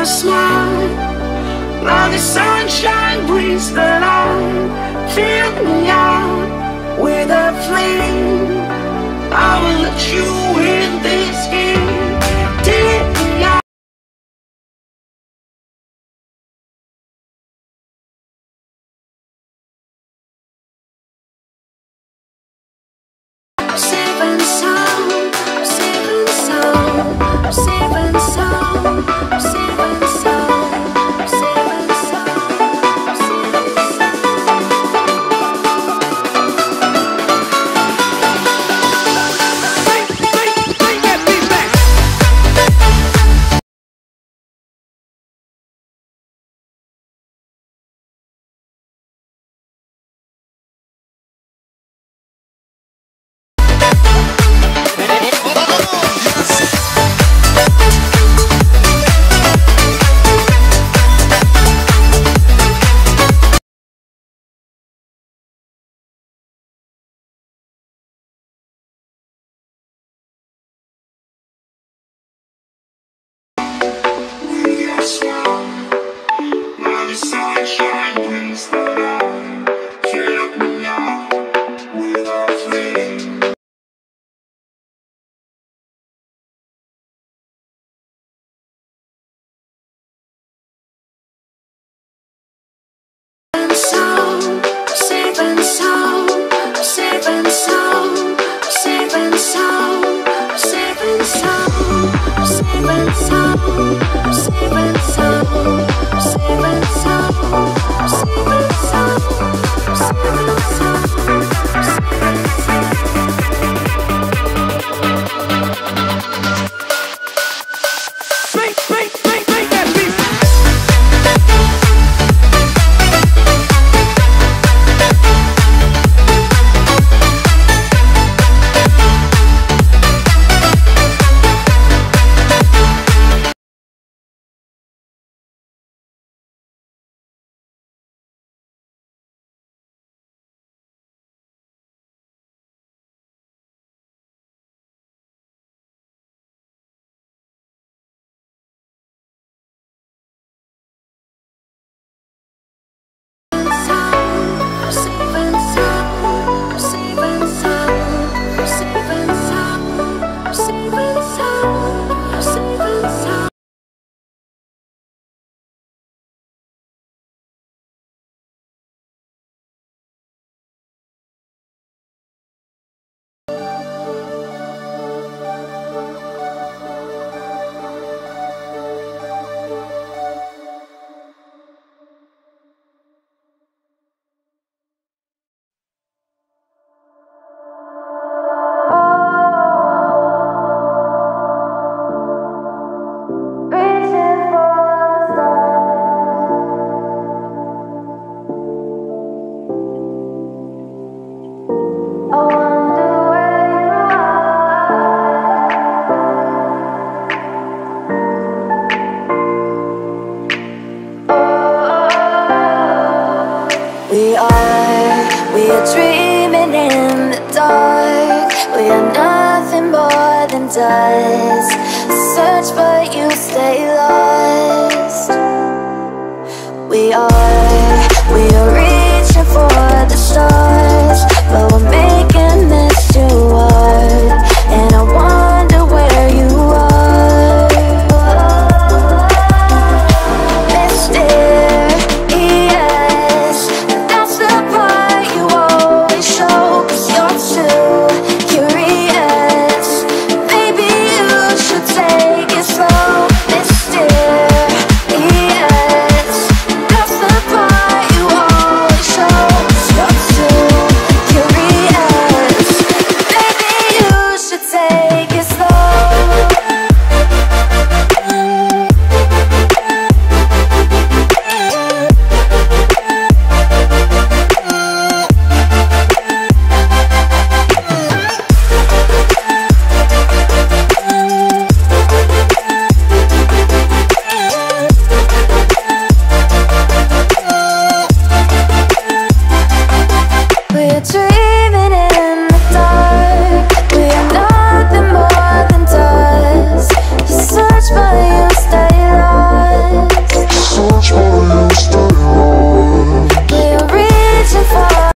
your smile, now the sunshine brings the light. Fill me out with a flame, I will let you in this game. Take me out. I'm saving sound, I'm saving sound, I'm saving sound, I'm saving sound, I'm saving sound, I'm saving Bring that beat back. now the sunshine brings the light. Fill me out with a flame. Sound, saving sound, saving sound, saving sound, saving sound, saving sound, saving sound, saving sound, saving sound, saving sound, saving sound. Bring that beat back. We are dreaming in the dark. We are nothing more than dust. Search but you stay lost. We are reaching for the stars, but we're making this too hard. And I wonder where you are. Mysterious, that's the part you always show. 'Cause you're too curious. Maybe you should take it slow. Mysterious, that's the part you always show. 'Cause you're too curious. Maybe you should take it slow. We're